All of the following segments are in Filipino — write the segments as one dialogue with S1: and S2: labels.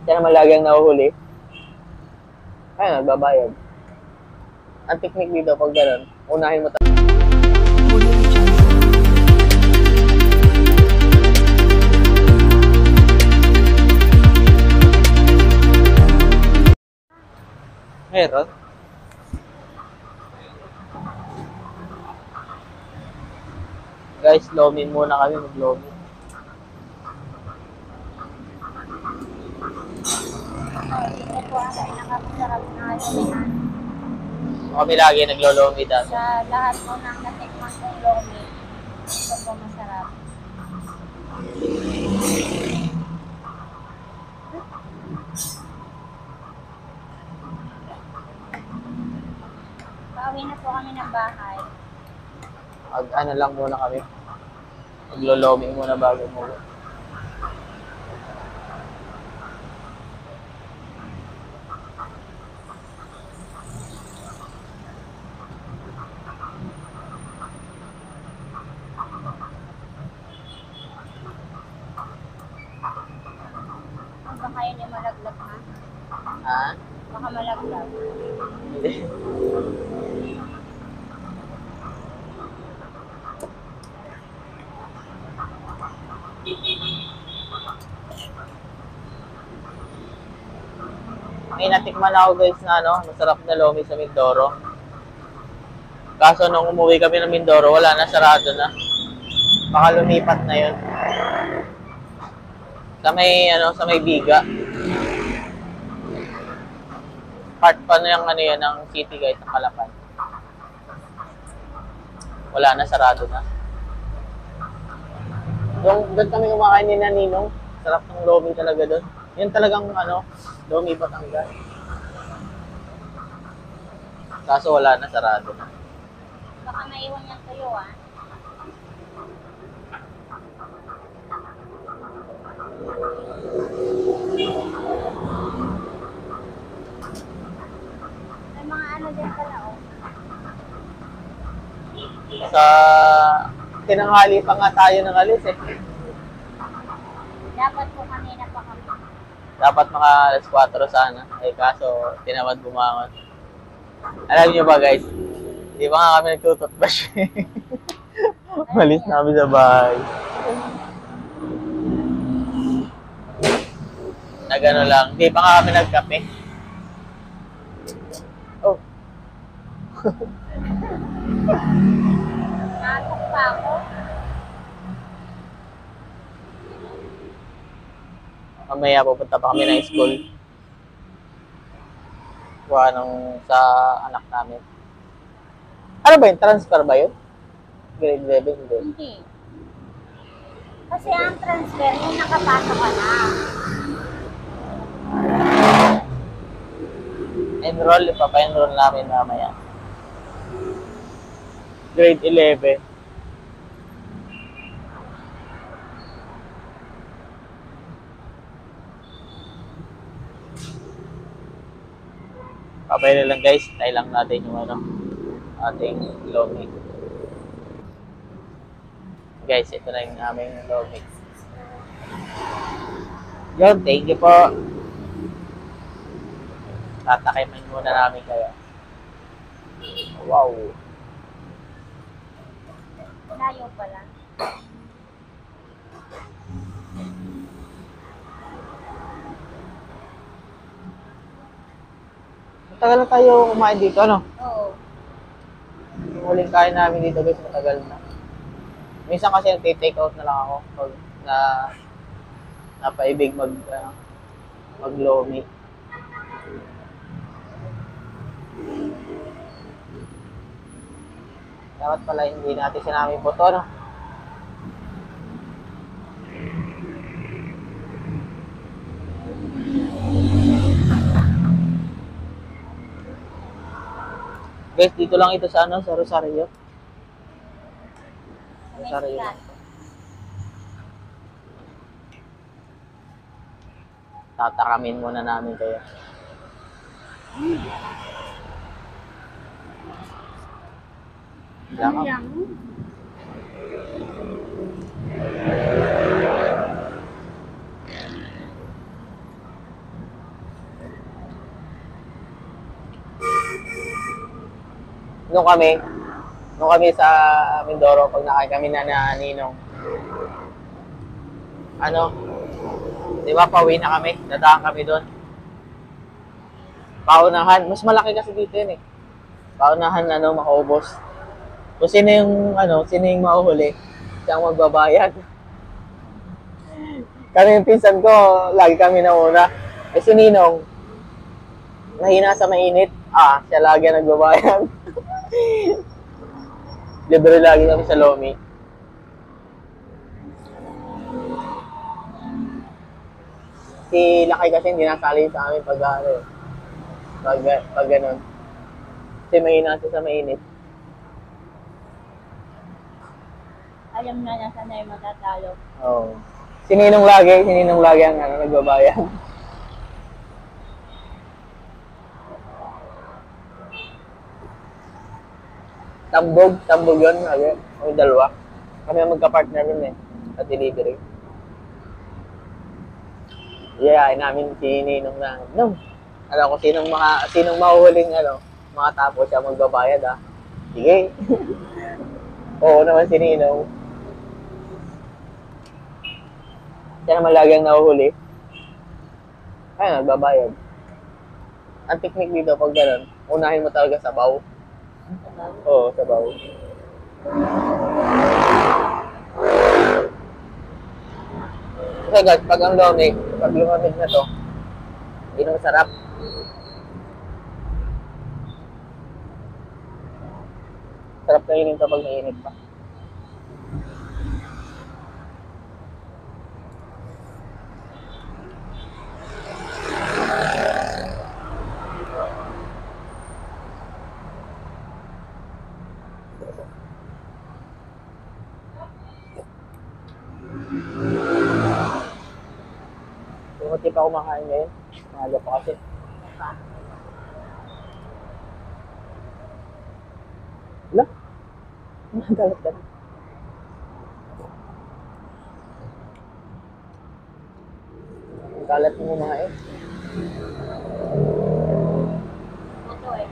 S1: Siya naman lagi ang nahuhuli. Kaya nagbabayad. Ang technique dito pag gano'n, unahin mo meron. Guys, lomin muna kami, mag-lomin.
S2: Ito po ang pinakamasarap na lumihan.
S1: Kami lagi naglo-lomi dati.
S2: Sa lahat po ng natikman kong lomi, ito po masarap. Pauwi na po kami ng bahay.
S1: Ano lang muna kami. Maglo-lomi muna bago mo.
S2: Baka yun yung malaglag na.
S1: Ha?
S2: Baka malaglag.
S1: Hindi. May natikman ako guys na masarap na lomi sa Mindoro. Kaso nung umuwi kami ng Mindoro, wala na, sarado na. Baka lumipat na yun. Sa may Biga. Part pa na yung yan ng city guys, ng Calapan. Wala na, sarado na. Doon kami kumakain ni Ninong. Sarap ng lomi talaga doon. Yan talagang lomi Batangas. Kaso wala na, sarado na.
S2: Baka maiwan yung tuyo ah. May mga ano din pala oh.
S1: Sa tinanghali pa nga tayo ng alis eh.
S2: Dapat po kanina pa kami.
S1: Dapat mga alas 4 sana. Eh kaso tinamad bumangon. Alam niyo ba guys, di ba nga kami nagtututbash? Malis na kami sa bahay. Nagano lang, di pa nga kami nagkape. Oh.
S2: Natok pa ako.
S1: Mamaya pupunta pa kami ng school. Kuha sa anak namin. Ano ba yun? Transfer ba yun? Grade 11? Hindi.
S2: Hindi. Kasi ang transfer, yung nakapasok ka na.
S1: Enroll, ipapa-enroll namin mamaya. Grade 11. Papay na lang guys, tayo lang natin yung ating lomi. Guys, ito na yung aming lomi. Yun, thank you po. Tatakimin muna namin kayo. Wow.
S2: Layo pala.
S1: Matagal na tayo kumain dito, ano?
S2: Oo.
S1: Yung huling kain namin dito guys, matagal na. Minsan kasi nag-take out na lang ako pag napaibig mag-lomi. Dapat pala hindi natin sinami po to, no? Guys, dito lang ito sa sa Rosario. Rosario. Tatakamin muna namin kayo.
S2: Ano lang?
S1: nung kami sa Mindoro, pag nakain kami na Ninong, ano, di ba, pauwi na kami, dadaan kami doon. Paunahan, mas malaki kasi dito yun eh. Paunahan, makaubos. Kung sino yung mahuhuli, siya ang magbabayad. Kami yung pinsan ko, lagi kami nauna. Eh si Ninong, nahina sa mainit, siya lagi ang nagbabayad. Libre lagi kami sa Lomi. Si Lakay kasi hindi nasali sa amin pag ganun. Kasi mahina siya sa mainit.
S2: Alam na nasa na yung matatalo.
S1: Oo. Sininong lagi ang nagbabayad. Tambog yun, lagi. O dalawa. Kami ang magka-partner nun eh, sa delivery. Yeah, namin si Ninong na, alam ko sinong mahuhuling makatapos siya magbabayad Sige. Oo naman si Ninong. Siya naman lagi ang nahuhuli. Kaya nagbabayad. Ang technique dito pag gano'n, unahin mo talaga sabaw. Oo, sabaw. Kasi guys, pag lumamig na to, hindi na masarap. Sarap kainin kapag mainit pa. Hindi pa kumakain ngayon. Maaga pa kasi. Wala. Magalit ka na. Ang kalat mo mga
S2: Ito eh.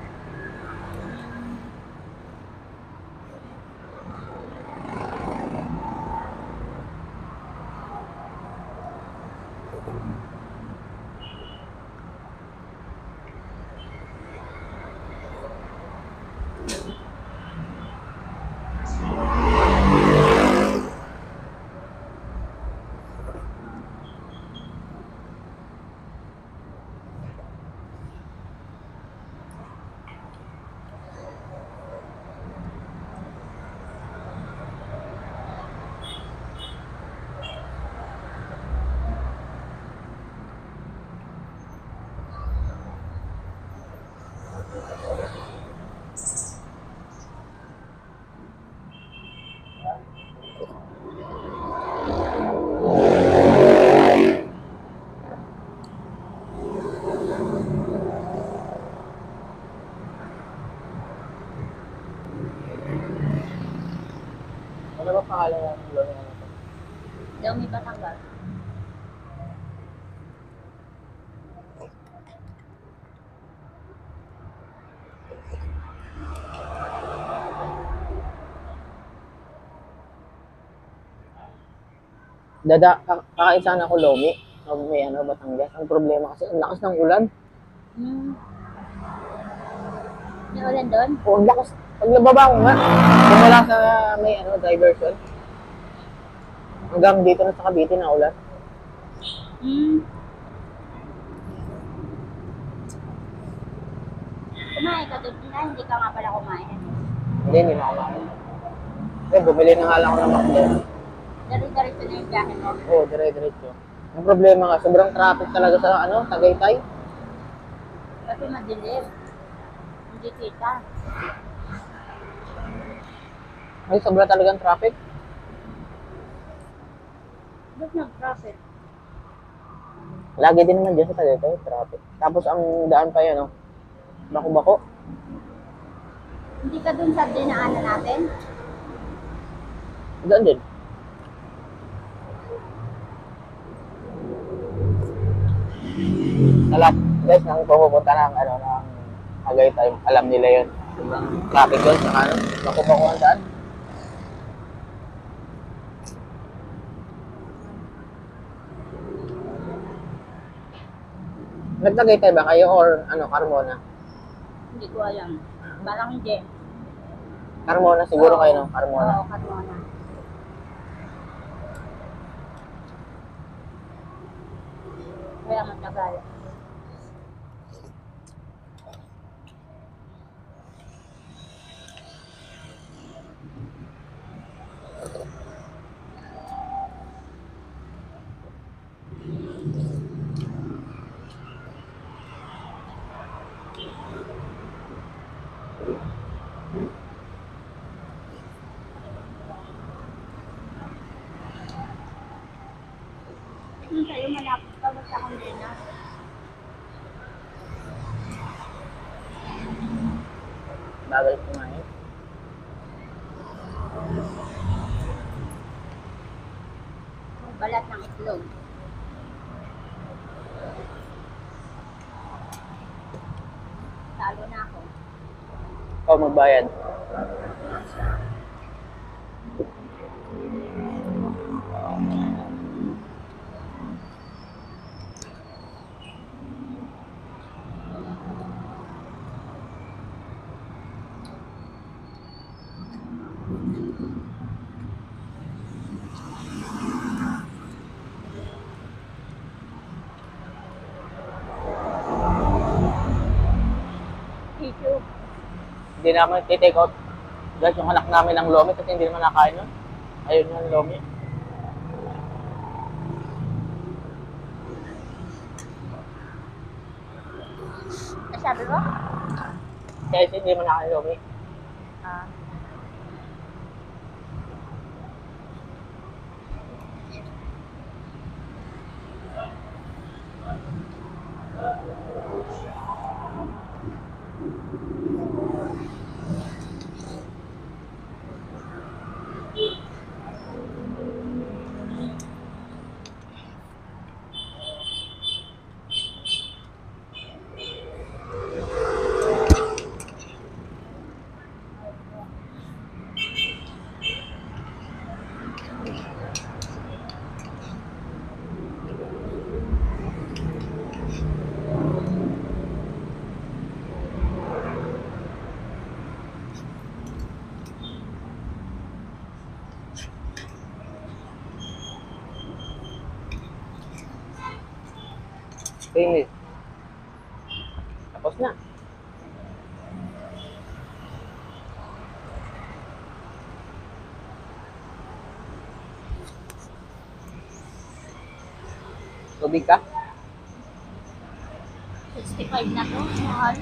S2: Ano ba pangalan ng lomi na ito? Lomi Batangas.
S1: Kakain sana ako lomi. May Batangas. Ang problema kasi, ang lakas ng ulan.
S2: May ulan doon?
S1: Oo, ang lakas. Pag nababa ko nga, wala sa may diversion. Hanggang dito na sa Cavite na ulan.
S2: Kumain ka doon na, hindi ka nga pala kumain.
S1: Hindi na kumain. Kasi bumili na nga lang ako ng McDo.
S2: Dari-diretso na yung biyahe mo.
S1: Oo, dire-diretso. Ang problema nga, sobrang traffic talaga sa Tagaytay.
S2: Kasi madilim. Hindi kita.
S1: Ay, sobra talagang traffic.
S2: Ba't nag-traffic?
S1: Lagi din naman dyan sa Tagaytay, traffic. Tapos ang daan pa yun, bako-bako.
S2: Hindi ka doon sa dinaanan natin?
S1: Doon din. Sa lahat, guys, nang pupunta ng Tagaytay, alam nila yun. Sobrang traffic doon, saka ano, makuha ang daan. Nagtagaytay ba kayo or ano, Carmona?
S2: Hindi ko alam. Parang hindi.
S1: Carmona siguro
S2: Oo.
S1: kayo, no? Carmona.
S2: Oo, Carmona. Kaya matagal. Sa'yo malapit pa ba sa Condena?
S1: Bagal kumain.
S2: Balat ng itlog. Talo na ako.
S1: Ikaw magbayad.
S2: Tissue.
S1: Hindi namin titake out. Guys, yung anak namin ng Lomi kasi hindi naman nakain nun. Ayun yung Lomi.
S2: Sabi mo?
S1: Kasi hindi naman nakain Lomi.
S2: Ah.
S1: Finish. Tapos na. Tubig ka?
S2: 65 na to. Mahal.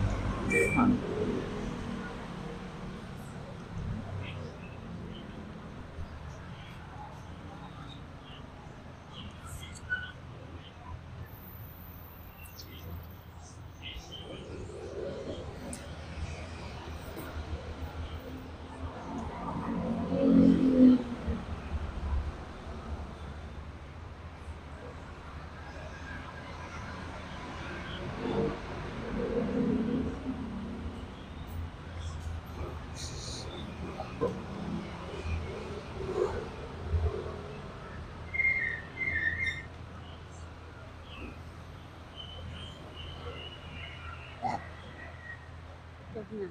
S2: Ito na.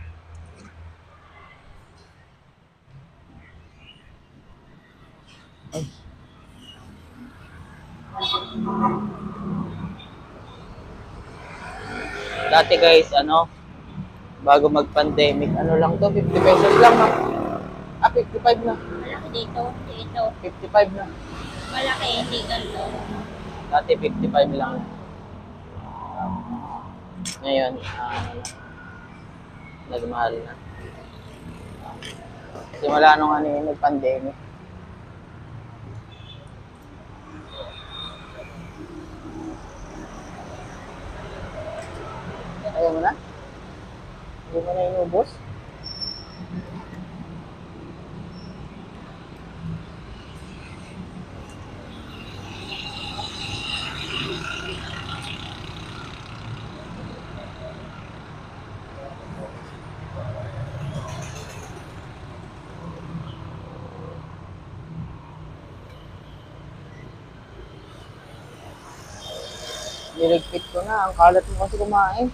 S1: Dati guys, ano, bago mag-pandemic, ano lang to, 50 pesos lang, no? 55 na.
S2: Malaki dito. Dito.
S1: 55 na.
S2: Malaki. Hindi ganito.
S1: Dati 55 lang. Ngayon, nagmahal na. Simula nung ano yun, nag-pandemic. Ayaw mo na? Hindi mo na inubos? Niligpit ko na. Ang kalat mo kasi kumain.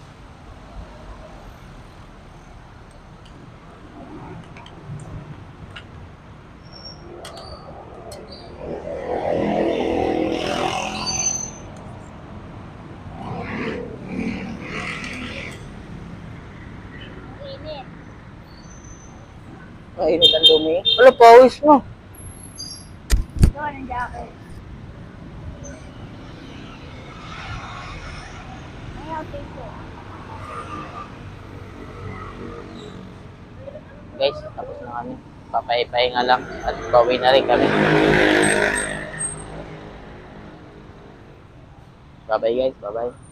S2: Init.
S1: Mainit ang dumi. Wala, pawis mo.
S2: Doon ang jacket. Ayaw, tipo.
S1: Guys, tapos na kami. Papahinga lang at bawi na rin kami. Bye-bye guys, bye-bye.